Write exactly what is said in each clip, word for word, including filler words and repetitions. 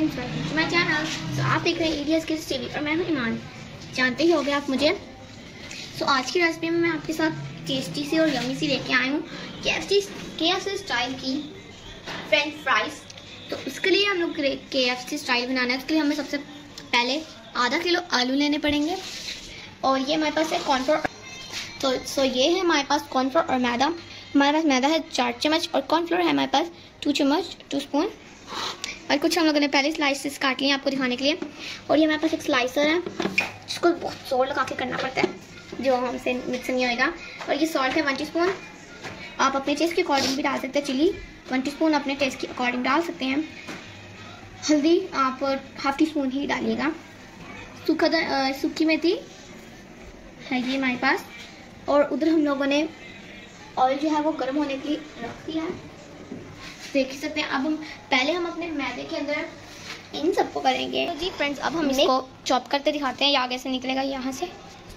Friends, welcome to my channel. So आप देख रहे हैं एडीएस किड्स टीवी और मैं हूं ईमान। जानते ही होंगे आप मुझे। सो so, आज की रेसिपी में मैं आपके साथ टेस्टी सी और यमी सी लेके आई हूँ केएफसी केएफसी स्टाइल की फ्रेंच फ्राइज। तो इसके लिए हम लोग केएफसी स्टाइल बनाना है। उसके लिए हमें सबसे पहले आधा किलो आलू लेने पड़ेंगे और ये हमारे पास है कॉर्नफ्लोर। तो सो ये है हमारे पास कॉर्नफ्लोर और मैदा। हमारे पास मैदा है चार चम्मच और कॉर्नफ्लोर है हमारे पास टू चम्मच टू स्पून। और कुछ हम लोगों ने पहले स्लाइसेस काट लिए आपको दिखाने के लिए। और ये हमारे पास एक स्लाइसर है जिसको बहुत जोर लगा के करना पड़ता है, जो हमसे मिक्स नहीं होएगा। और ये सॉल्ट है वन टीस्पून। आप अपने टेस्ट के अकॉर्डिंग भी डाल सकते हैं। चिली वन टीस्पून अपने टेस्ट के अकॉर्डिंग डाल सकते हैं। हल्दी आप हाफ टी स्पून ही डालिएगा। सूखा सूखी मेथी है ये हमारे पास। और उधर हम लोगों ने ऑयल जो है वो गर्म होने के लिए रख दिया है, देख सकते हैं। अब हम पहले हम अपने मैदे के अंदर इन सबको करेंगे। तो जी फ्रेंड्स, अब हम इसको चॉप करते दिखाते हैं। ये आगे से निकलेगा यहाँ से।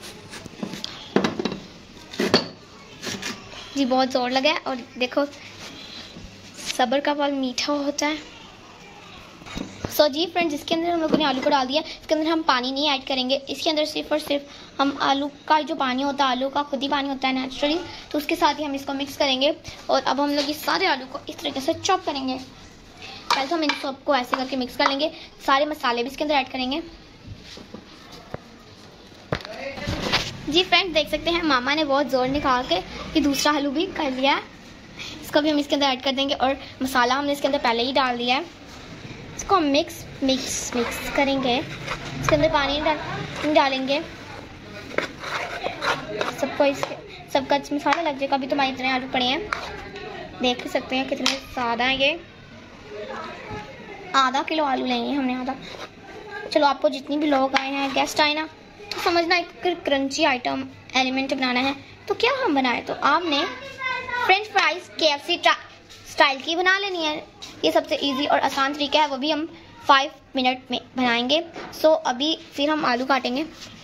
जी बहुत जोर लगा है और देखो सब्र का फल मीठा होता है। सो so, जी फ्रेंड्स, इसके अंदर हम लोगों ने आलू को डाल दिया। इसके अंदर हम पानी नहीं ऐड करेंगे। इसके अंदर सिर्फ और सिर्फ हम आलू का जो पानी होता है, आलू का खुद ही पानी होता है नेचुरली, तो उसके साथ ही हम इसको मिक्स करेंगे। और अब हम लोग ये सारे आलू को इस तरीके से चॉप करेंगे। पहले तो हम इन सबको ऐसे करके मिक्स कर लेंगे। सारे मसाले भी इसके अंदर ऐड करेंगे। जी फ्रेंड्स, देख सकते हैं मामा ने बहुत जोर निकाल के कि दूसरा आलू भी कर लिया है। इसको भी हम इसके अंदर ऐड कर देंगे। और मसाला हमने इसके अंदर पहले ही डाल दिया है। इसको हम मिक्स मिक्स मिक्स करेंगे। इसके अंदर पानी डाल डालेंगे। सबको इसके सबका मसाला लग जाएगा। अभी तो हमारे इतने आलू पड़े हैं, देख सकते हैं कितने ज़्यादा हैं। ये आधा किलो आलू लेंगे हमने, आधा। चलो आपको जितनी भी लोग आए हैं, गेस्ट आए ना, तो समझना एक क्रंची आइटम एलिमेंट बनाना है। तो क्या हम बनाए, तो आपने फ्रेंच फ्राइज केएफसी स्टाइल की बना लेनी है। ये सबसे इजी और आसान तरीका है, वो भी हम फाइव मिनट में बनाएंगे। सो अभी फिर हम आलू काटेंगे।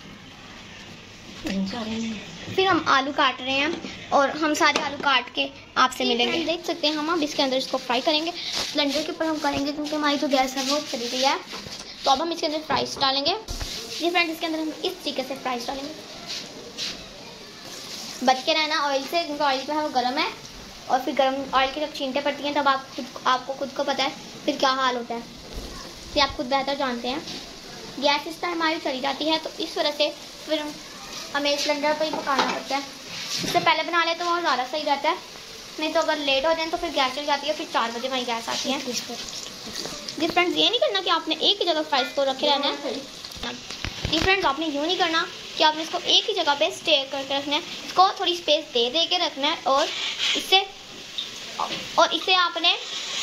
फिर हम आलू काट रहे हैं और हम सारे आलू काट के आपसे मिलेंगे। देख सकते हैं हम अब इसके अंदर इसको फ्राई करेंगे। सिलेंडर के ऊपर हम करेंगे क्योंकि हमारी जो गैस है वो चली गई है। तो अब हम इसके अंदर फ्राइज डालेंगे। जी फ्रेंड्स, इसके अंदर हम इस तरीके से फ्राइज डालेंगे। बच के रहना ऑयल से, क्योंकि ऑयल जो है वो गर्म है। और फिर गर्म ऑयल की जब छींटे पड़ती हैं तब आप खुद आपको खुद को पता है फिर क्या हाल होता है। ये आप खुद बेहतर जानते हैं। गैस इस टाइम हमारी चली जाती है, तो इस वजह से फिर हमें सिलेंडर पर ही पकाना पड़ता है। इससे पहले बना ले तो वो ज़्यादा सही रहता है। नहीं तो अगर लेट हो जाए तो फिर गैस चल जाती है। फिर चार बजे हमारी गैस आती है। जी फ्रेंड्स, ये नहीं करना कि आपने एक ही जगह फ्राइज को रखे रहना है। जी फ्रेंड्स, आपने यूँ नहीं करना कि आपने इसको एक ही जगह पे स्टे करके रखना है। इसको थोड़ी स्पेस दे दे के रखना है। और इससे और इसे आपने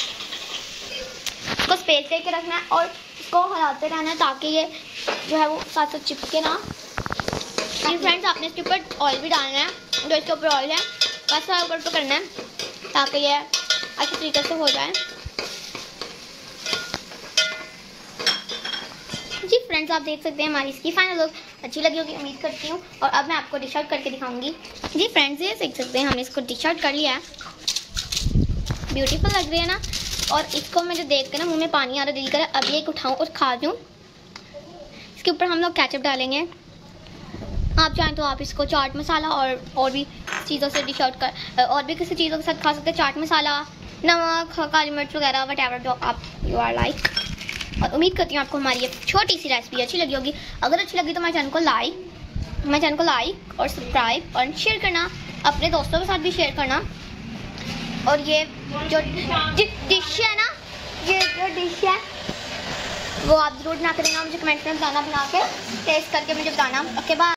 इसको स्पेस दे के रखना है और इसको हिलाते रहना है ताकि ये जो है वो साथ साथ चिपके ना। जी फ्रेंड्स, आपने इसके ऊपर ऑयल भी डालना है। जो इसके ऊपर ऑयल है वैसा ऊपर तो करना है ताकि ये अच्छी तरीके से हो जाए। जी फ्रेंड्स, आप देख सकते हैं हमारी इसकी फाइनल लुक अच्छी लगी होगी, उम्मीद करती हूँ। और अब मैं आपको डिश आउट करके दिखाऊंगी। जी फ्रेंड्स, ये देख सकते हैं हमने इसको डिश आउट कर लिया है। ब्यूटीफुल लग रही है ना। और इसको मुझे देख कर ना मुँह में पानी आ रहा दिल कर अभी एक उठाऊँ और खा दूँ। इसके ऊपर हम लोग केचप डालेंगे। आप चाहें तो आप इसको चाट मसाला और और भी चीज़ों से डिश आउट कर और भी किसी चीज़ों के साथ खा सकते हैं। चाट मसाला, नमक, काली मिर्च वगैरह वट एवर जो आप यू आर लाइक। और उम्मीद करती हूँ आपको हमारी ये छोटी सी रेसिपी अच्छी लगी होगी। अगर अच्छी लगी तो हमारे चैनल को लाइक हमारे चैनल को लाइक और सब्सक्राइब और शेयर करना। अपने दोस्तों के साथ भी शेयर करना। और ये जो डिश है ना, ये जो डिश है वो आप ज़रूर बना के देना। मुझे कमेंट में बताना, बना के टेस्ट करके मुझे बताना। Okay bye.